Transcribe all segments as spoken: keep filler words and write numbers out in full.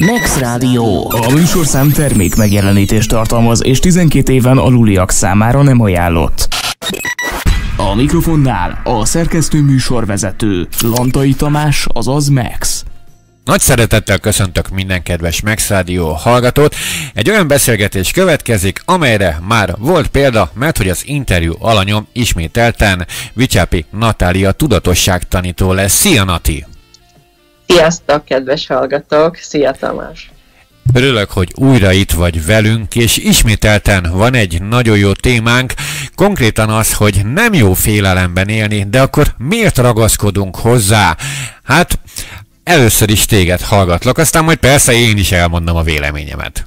Max Rádió. A műsorszám termék megjelenítést tartalmaz, és tizenkét éven aluliak számára nem ajánlott. A mikrofonnál a szerkesztő műsorvezető Lantai Tamás, azaz Max. Nagy szeretettel köszöntök minden kedves Max Rádió hallgatót. Egy olyan beszélgetés következik, amelyre már volt példa, mert hogy az interjú alanyom ismételten Vicsápi Natália tudatosságtanító lesz. Szia, Nati! Sziasztok, kedves hallgatók! Szia, Tamás! Örülök, hogy újra itt vagy velünk, és ismételten van egy nagyon jó témánk, konkrétan az, hogy nem jó félelemben élni, de akkor miért ragaszkodunk hozzá? Hát, először is téged hallgatlak, aztán majd persze én is elmondom a véleményemet.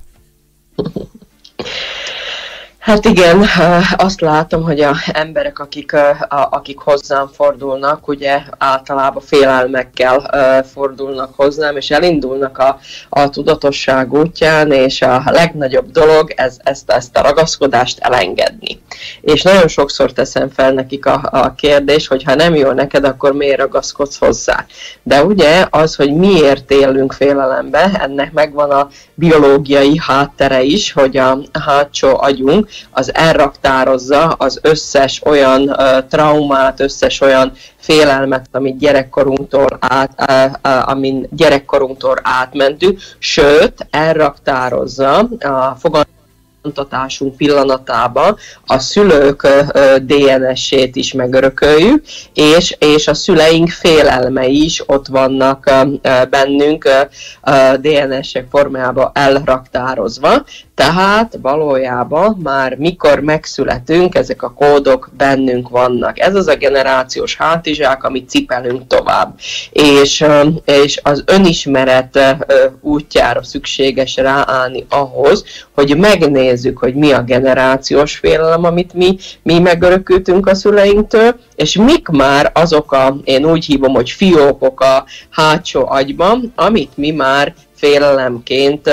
Hát igen, azt látom, hogy a emberek, akik, akik hozzám fordulnak, ugye általában félelmekkel fordulnak hozzám, és elindulnak a, a tudatosság útján, és a legnagyobb dolog ez, ezt, ezt a ragaszkodást elengedni. És nagyon sokszor teszem fel nekik a, a kérdés, hogy ha nem jó neked, akkor miért ragaszkodsz hozzá. De ugye az, hogy miért élünk félelembe, ennek megvan a biológiai háttere is, hogy a hátsó agyunk az elraktározza az összes olyan uh, traumát, összes olyan félelmet, amit gyerekkorunktól, át, uh, uh, amin gyerekkorunktól átmentünk, sőt, elraktározza a fogantatásunk pillanatában a szülők dé en es-ét is megörököljük, és, és a szüleink félelmei is ott vannak bennünk dé en es-ek formájában elraktározva. Tehát valójában már mikor megszületünk, ezek a kódok bennünk vannak. Ez az a generációs hátizsák, amit cipelünk tovább. És, és az önismeret útjára szükséges ráállni ahhoz, hogy megnézzük, hogy mi a generációs félelem, amit mi, mi megörökültünk a szüleinktől, és mik már azok a, én úgy hívom, hogy fiókok a hátsó agyban, amit mi már félelemként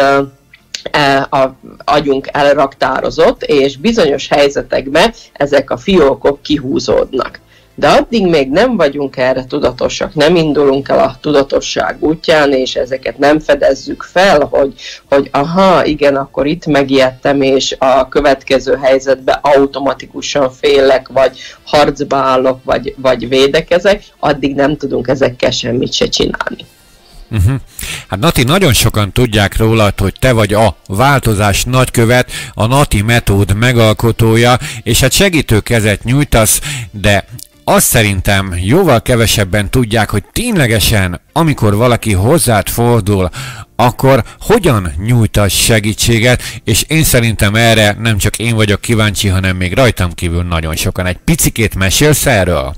a agyunk elraktározott, és bizonyos helyzetekben ezek a fiókok kihúzódnak. De addig még nem vagyunk erre tudatosak, nem indulunk el a tudatosság útján, és ezeket nem fedezzük fel, hogy, hogy aha, igen, akkor itt megijedtem, és a következő helyzetben automatikusan félek, vagy harcba állok, vagy, vagy védekezek, addig nem tudunk ezekkel semmit se csinálni. Uh-huh. Hát Nati, nagyon sokan tudják rólad, hogy te vagy a változás nagykövet, a Nati metód megalkotója, és hát segítő kezet nyújtasz, de azt szerintem jóval kevesebben tudják, hogy ténylegesen, amikor valaki hozzád fordul, akkor hogyan nyújtasz segítséget, és én szerintem erre nem csak én vagyok kíváncsi, hanem még rajtam kívül nagyon sokan. Egy picikét mesélsz erről?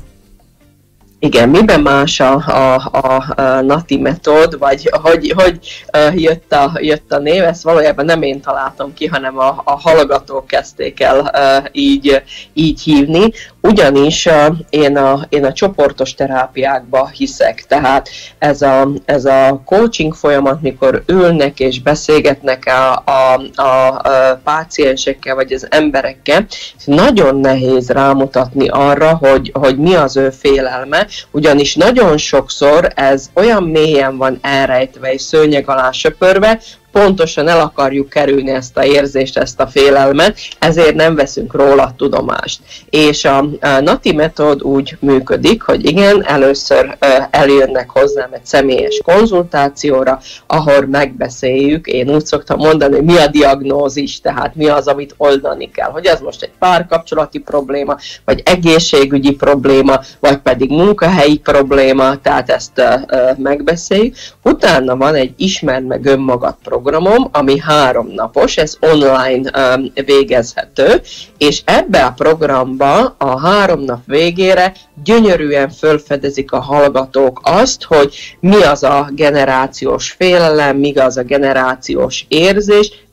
Igen, miben más a, a, a, a Nati metód, vagy hogy, hogy uh, jött, a, jött a név, ezt valójában nem én találtam ki, hanem a, a hallgatók kezdték el uh, így, így hívni, ugyanis uh, én, a, én a csoportos terápiákba hiszek, tehát ez a, ez a coaching folyamat, mikor ülnek és beszélgetnek a, a, a, a páciensekkel, vagy az emberekkel, nagyon nehéz rámutatni arra, hogy, hogy mi az ő félelme, ugyanis nagyon sokszor ez olyan mélyen van elrejtve és szőnyeg alá söpörve, pontosan el akarjuk kerülni ezt a érzést, ezt a félelmet, ezért nem veszünk róla tudomást. És a, a Nati metód úgy működik, hogy igen, először eljönnek hozzám egy személyes konzultációra, ahol megbeszéljük, én úgy szoktam mondani, hogy mi a diagnózis, tehát mi az, amit oldani kell. Hogy ez most egy párkapcsolati probléma, vagy egészségügyi probléma, vagy pedig munkahelyi probléma, tehát ezt megbeszéljük. Utána van egy ismerd meg önmagad program, programom, ami három napos, ez online um, végezhető, és ebbe a programba a három nap végére gyönyörűen felfedezik a hallgatók azt, hogy mi az a generációs félelem, mi az a generációs érzés,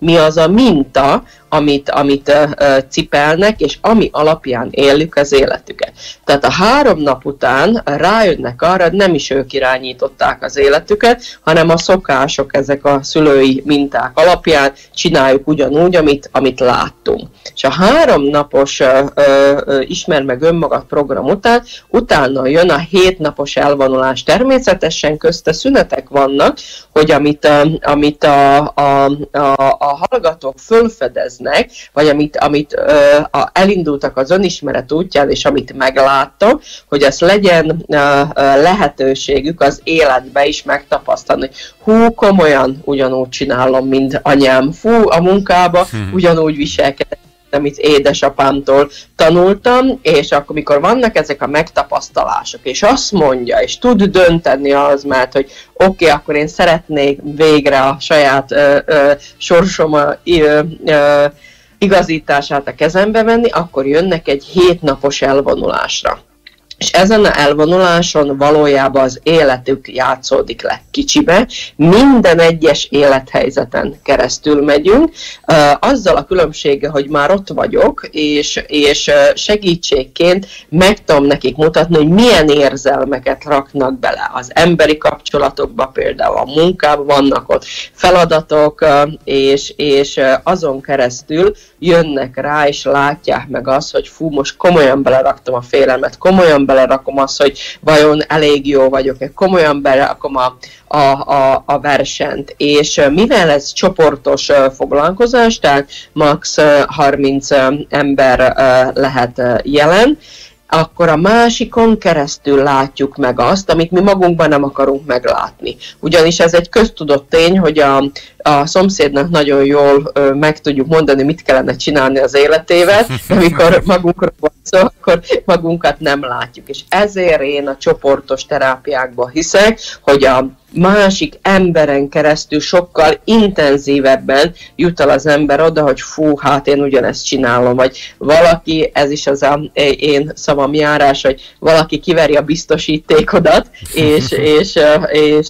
mi az a minta, amit, amit uh, cipelnek, és ami alapján éljük az életüket. Tehát a három nap után rájönnek arra, hogy nem is ők irányították az életüket, hanem a szokások, ezek a szülői minták alapján csináljuk ugyanúgy, amit, amit láttunk. És a három napos uh, uh, ismer meg önmagad program után, utána jön a hét napos elvonulás. Természetesen közte szünetek vannak, hogy amit, uh, amit a, a, a, a hallgatók fölfedeznek, vagy amit, amit uh, a, elindultak az önismeret útján, és amit megláttak, hogy ez legyen uh, uh, lehetőségük az életbe is megtapasztalni. Hú, komolyan ugyanúgy csinálom, mint anyám. Fú, a munkába ugyanúgy viselkedek, amit édesapámtól tanultam, és akkor, mikor vannak ezek a megtapasztalások, és azt mondja, és tud dönteni az, mert hogy oké, okay, akkor én szeretnék végre a saját ö, ö, sorsom ö, ö, igazítását a kezembe venni, akkor jönnek egy hétnapos elvonulásra. És ezen a elvonuláson valójában az életük játszódik le kicsibe, minden egyes élethelyzeten keresztül megyünk, azzal a különbséggel, hogy már ott vagyok, és, és segítségként meg tudom nekik mutatni, hogy milyen érzelmeket raknak bele az emberi kapcsolatokba, például a munkában vannak ott feladatok, és, és azon keresztül jönnek rá, és látják meg azt, hogy fú, most komolyan beleraktam a félelmet, komolyan belerakom azt, hogy vajon elég jó vagyok-e, komolyan belerakom a, a, a, a versenyt. És mivel ez csoportos foglalkozás, tehát max. harminc ember lehet jelen, akkor a másikon keresztül látjuk meg azt, amit mi magunkban nem akarunk meglátni. Ugyanis ez egy köztudott tény, hogy a, a szomszédnak nagyon jól ö, meg tudjuk mondani, mit kellene csinálni az életével, de amikor magunkról van szó, akkor magunkat nem látjuk. És ezért én a csoportos terápiákban hiszek, hogy a másik emberen keresztül sokkal intenzívebben jut el az ember oda, hogy fú, hát én ugyanezt csinálom, vagy valaki, ez is az a én szavam járás, hogy valaki kiveri a biztosítékodat, és, és, és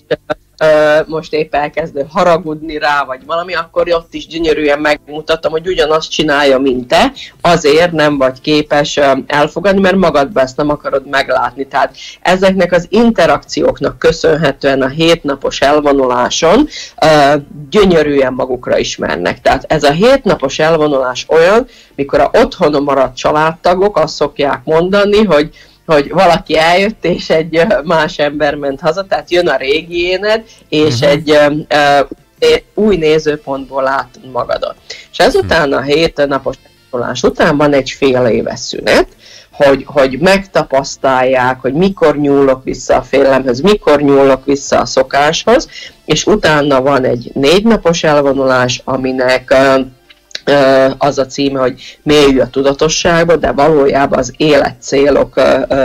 most épp elkezdő haragudni rá, vagy valami, akkor ott is gyönyörűen megmutatom, hogy ugyanazt csinálja, mint te, azért nem vagy képes elfogadni, mert magadban ezt nem akarod meglátni. Tehát ezeknek az interakcióknak köszönhetően a hétnapos elvonuláson gyönyörűen magukra ismernek. Tehát ez a hétnapos elvonulás olyan, mikor a otthon maradt családtagok azt szokják mondani, hogy hogy valaki eljött, és egy más ember ment haza, tehát jön a régiéned, és uh-huh. egy uh, új nézőpontból látod magadat. És ezután a hét napos elvonulás után van egy fél éves szünet, hogy, hogy megtapasztalják, hogy mikor nyúlok vissza a félelemhez, mikor nyúlok vissza a szokáshoz, és utána van egy négy napos elvonulás, aminek uh, az a címe, hogy mélyülj a tudatosságba, de valójában az életcélok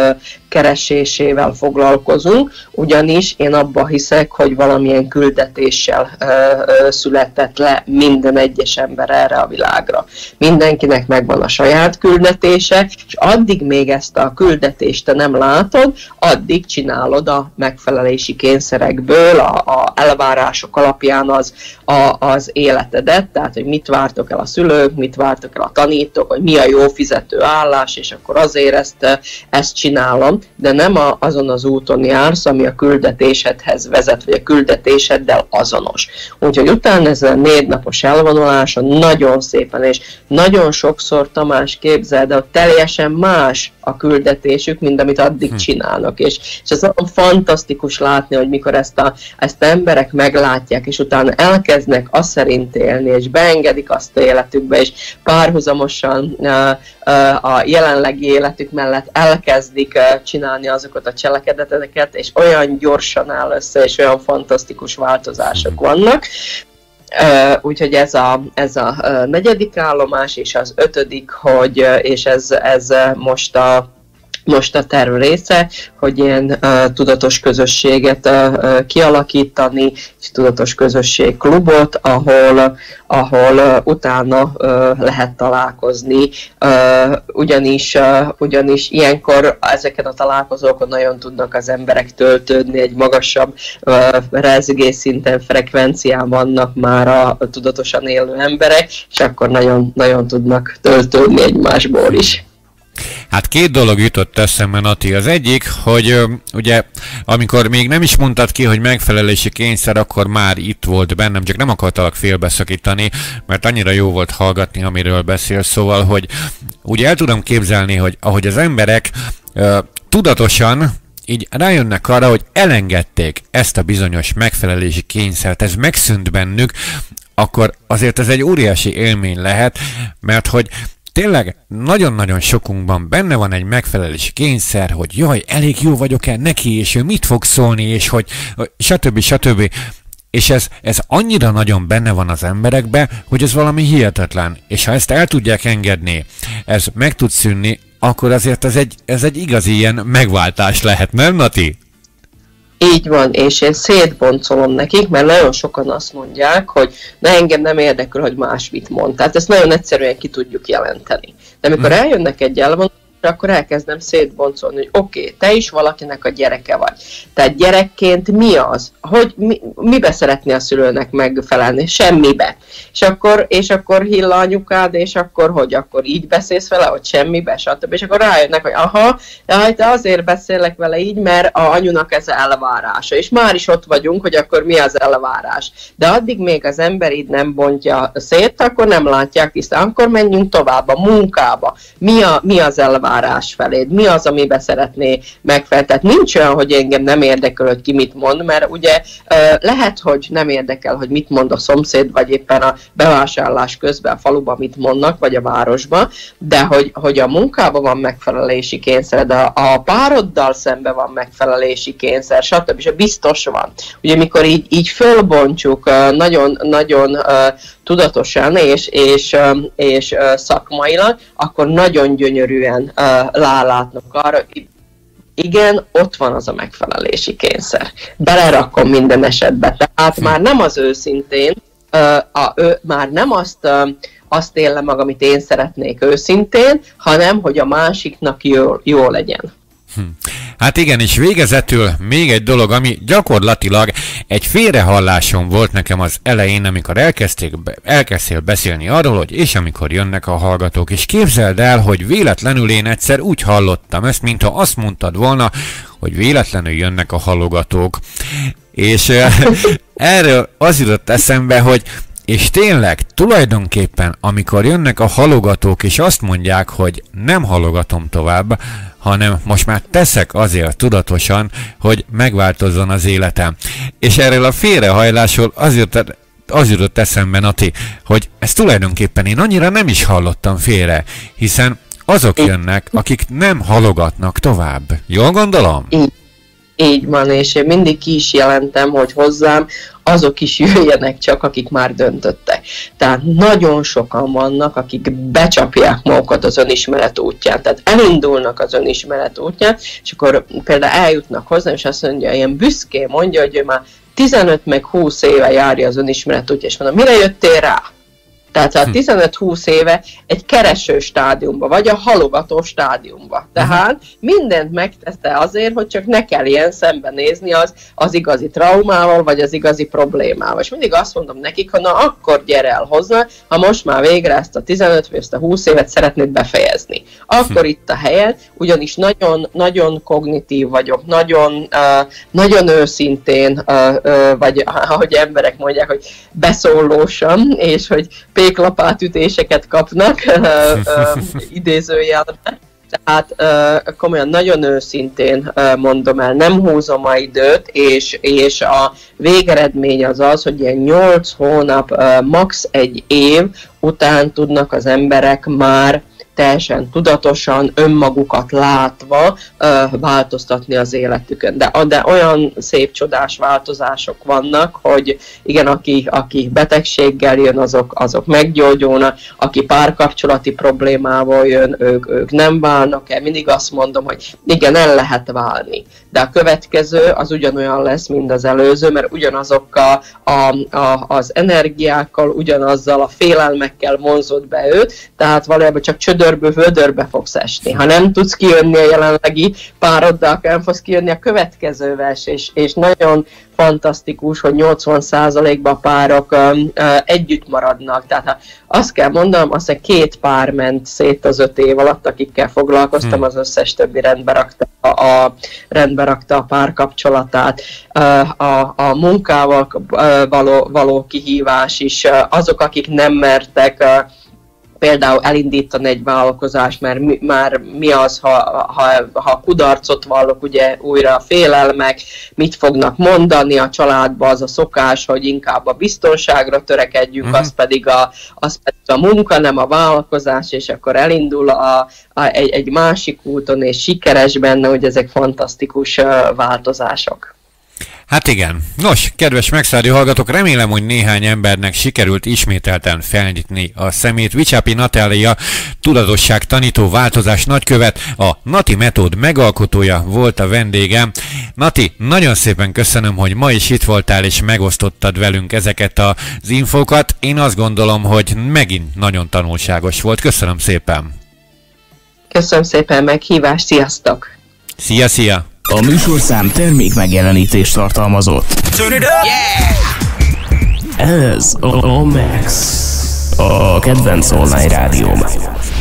keresésével foglalkozunk, ugyanis én abban hiszek, hogy valamilyen küldetéssel ö, ö, született le minden egyes ember erre a világra. Mindenkinek megvan a saját küldetése, és addig még ezt a küldetést te nem látod, addig csinálod a megfelelési kényszerekből, a, a elvárások alapján az, a, az életedet, tehát hogy mit vártok el a szülők, mit vártok el a tanítók, hogy mi a jó fizető állás, és akkor azért ezt, ezt csinálom, de nem a, azon az úton jársz, ami a küldetésedhez vezet, vagy a küldetéseddel azonos. Úgyhogy utána ez a négy napos elvonuláson nagyon szépen, és nagyon sokszor, Tamás, képzeld, de teljesen más a küldetésük, mint amit addig csinálnak. És, és ez olyan fantasztikus látni, hogy mikor ezt a, ezt a emberek meglátják, és utána elkezdnek azt szerint élni, és beengedik azt életükbe, és párhuzamosan uh, uh, a jelenlegi életük mellett elkezdik uh, csinálni azokat a cselekedeteket, és olyan gyorsan áll össze, és olyan fantasztikus változások vannak. Uh, úgyhogy ez a, ez a uh, negyedik állomás, és az ötödik, hogy, uh, és ez, ez uh, most a most a terv része, hogy ilyen uh, tudatos közösséget uh, kialakítani, és tudatos közösség klubot, ahol, ahol uh, utána uh, lehet találkozni, uh, ugyanis, uh, ugyanis ilyenkor ezeken a találkozókon nagyon tudnak az emberek töltődni, egy magasabb uh, rezgésszinten, frekvencián vannak már a, a tudatosan élő emberek, és akkor nagyon, nagyon tudnak töltődni egymásból is. Hát két dolog jutott eszembe, Nati. Az egyik, hogy ö, ugye, amikor még nem is mondtad ki, hogy megfelelési kényszer, akkor már itt volt bennem, csak nem akartalak félbeszakítani, mert annyira jó volt hallgatni, amiről beszélsz, szóval, hogy ugye el tudom képzelni, hogy ahogy az emberek ö, tudatosan így rájönnek arra, hogy elengedték ezt a bizonyos megfelelési kényszert, ez megszűnt bennük, akkor azért ez egy óriási élmény lehet, mert hogy tényleg nagyon-nagyon sokunkban benne van egy megfelelési kényszer, hogy jaj, elég jó vagyok-e neki, és ő mit fog szólni, és hogy stb. stb. És ez, ez annyira nagyon benne van az emberekbe, hogy ez valami hihetetlen. És ha ezt el tudják engedni, ez meg tud szűnni, akkor azért ez egy, ez egy igazi ilyen megváltás lehet, nem, Nati? Így van, és én szétboncolom nekik, mert nagyon sokan azt mondják, hogy ne, engem nem érdekel, hogy más mit mond. Tehát ezt nagyon egyszerűen ki tudjuk jelenteni. De amikor hmm. eljönnek egy elvonásra, akkor elkezdem szétboncolni, hogy oké, okay, te is valakinek a gyereke vagy. Tehát gyerekként mi az? Hogy mi, mibe szeretné a szülőnek megfelelni? Semmibe. És akkor, és akkor hill anyukád, és akkor hogy? Akkor így beszélsz vele, hogy semmibe, stb. És akkor rájönnek, hogy aha, jaj, te azért beszélek vele így, mert a anyunak ez elvárása. És már is ott vagyunk, hogy akkor mi az elvárás. De addig még az ember így nem bontja szét, akkor nem látják tisztán. Akkor menjünk tovább a munkába. Mi, a, mi az elvárás feléd? Mi az, amiben szeretné megfelelni? Tehát nincs olyan, hogy engem nem érdekel, hogy ki mit mond, mert ugye lehet, hogy nem érdekel, hogy mit mond a szomszéd, vagy éppen a bevásárlás közben a faluban mit mondnak, vagy a városban, de hogy, hogy a munkában van megfelelési kényszer, de a pároddal szemben van megfelelési kényszer, stb. És biztos van. Ugye mikor így, így fölbontjuk nagyon, nagyon tudatosan és, és, és szakmailag, akkor nagyon gyönyörűen rálátnak arra, igen, ott van az a megfelelési kényszer. Belerakom minden esetben. Tehát már nem az őszintén, a, ő, már nem azt, azt élem meg, amit én szeretnék őszintén, hanem hogy a másiknak jó, jó legyen. Hm. Hát igen, és végezetül még egy dolog, ami gyakorlatilag egy félrehallásom volt nekem az elején, amikor elkezdték, elkezdtél beszélni arról, hogy és amikor jönnek a hallgatók, és képzeld el, hogy véletlenül én egyszer úgy hallottam ezt, mintha azt mondtad volna, hogy véletlenül jönnek a halogatók. És erről az jutott eszembe, hogy és tényleg, tulajdonképpen, amikor jönnek a halogatók, és azt mondják, hogy nem halogatom tovább, hanem most már teszek azért tudatosan, hogy megváltozzon az életem. És erről a félrehajlásról az jutott, az jutott eszembe, Nati, hogy ezt tulajdonképpen én annyira nem is hallottam félre, hiszen azok jönnek, akik nem halogatnak tovább. Jól gondolom? Így, így van, és én mindig ki is jelentem, hogy hozzám azok is jöjjenek csak, akik már döntöttek. Tehát nagyon sokan vannak, akik becsapják magukat az önismeret útján. Tehát elindulnak az önismeret útján, és akkor például eljutnak hozzá, és azt mondja, ilyen büszkén mondja, hogy ő már tizenöt meg húsz éve járja az önismeret útján, és mondom, mire jöttél rá? Tehát a tizenöt-húsz éve egy kereső stádiumba, vagy a halogató stádiumba. Tehát mindent megtette azért, hogy csak ne kelljen szembenézni az, az igazi traumával, vagy az igazi problémával. És mindig azt mondom nekik, hogy na akkor gyere el hozzá, ha most már végre ezt a tizenöt vagy ezt a húsz évet szeretnéd befejezni. Akkor hm. itt a helyed, ugyanis nagyon, nagyon kognitív vagyok, nagyon, uh, nagyon őszintén, uh, uh, vagy ahogy emberek mondják, hogy beszólósan, és hogy péklapátütéseket kapnak, idézőjelben. Tehát komolyan nagyon őszintén mondom el, nem húzom a időt, és, és a végeredmény az az, hogy ilyen nyolc hónap, max. Egy év után tudnak az emberek már teljesen tudatosan, önmagukat látva változtatni az életükön. De, de olyan szép, csodás változások vannak, hogy igen, aki, aki betegséggel jön, azok, azok meggyógyulnak, aki párkapcsolati problémával jön, ők, ők nem válnak el. Mindig azt mondom, hogy igen, el lehet válni, de a következő az ugyanolyan lesz, mint az előző, mert ugyanazokkal a, a, az energiákkal, ugyanazzal a félelmekkel vonzod be őt, tehát valójában csak csödörből vödörbe fogsz esni. Ha nem tudsz kijönni a jelenlegi pároddal, akkor nem fogsz kijönni a következővel, és, és nagyon fantasztikus, hogy nyolcvan százalékban a párok um, uh, együtt maradnak. Tehát ha azt kell mondanom, azt hiszem két pár ment szét az öt év alatt, akikkel foglalkoztam, hmm. az összes többi rendbe rakta a, a, rendbe rakta a párkapcsolatát. Uh, a, a munkával uh, való, való kihívás is, uh, azok, akik nem mertek uh, például elindítani egy vállalkozást, mert mi, már mi az, ha, ha, ha kudarcot vallok, ugye újra a félelmek, mit fognak mondani a családban, az a szokás, hogy inkább a biztonságra törekedjünk, uh-huh. az, pedig a, az pedig a munka, nem a vállalkozás, és akkor elindul a, a, egy, egy másik úton, és sikeres benne, hogy ezek fantasztikus uh, változások. Hát igen. Nos, kedves Megszálló hallgatók, remélem, hogy néhány embernek sikerült ismételten felnyitni a szemét. Vicsápi Natália, tudatosság tanító, változás nagykövet, a Nati Metód megalkotója volt a vendégem. Nati, nagyon szépen köszönöm, hogy ma is itt voltál és megosztottad velünk ezeket az infókat. Én azt gondolom, hogy megint nagyon tanulságos volt. Köszönöm szépen. Köszönöm szépen meghívást, sziasztok! Szia, szia! A műsorszám termék megjelenítést tartalmazott. Ez a Max, a kedvenc online rádióm.